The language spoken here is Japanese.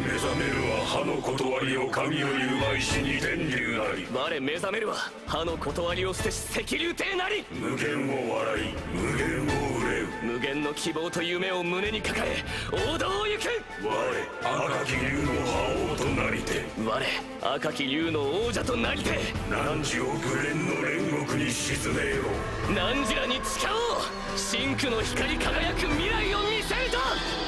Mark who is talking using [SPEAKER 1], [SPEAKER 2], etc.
[SPEAKER 1] 目覚めるは歯の断りを神より奪いし二天竜なり。
[SPEAKER 2] 我目覚めるは歯の断りを捨てし赤竜帝なり。
[SPEAKER 1] 無限を笑い無限を憂う。
[SPEAKER 2] 無限の希望と夢を胸に抱え王道を行く。
[SPEAKER 1] 我赤き竜の覇王となりて。
[SPEAKER 2] 我赤き竜の王者となりて。
[SPEAKER 1] 汝を紅蓮の煉獄に沈めよう。
[SPEAKER 2] 汝らに誓おう。真紅の光り輝く未来を見せると。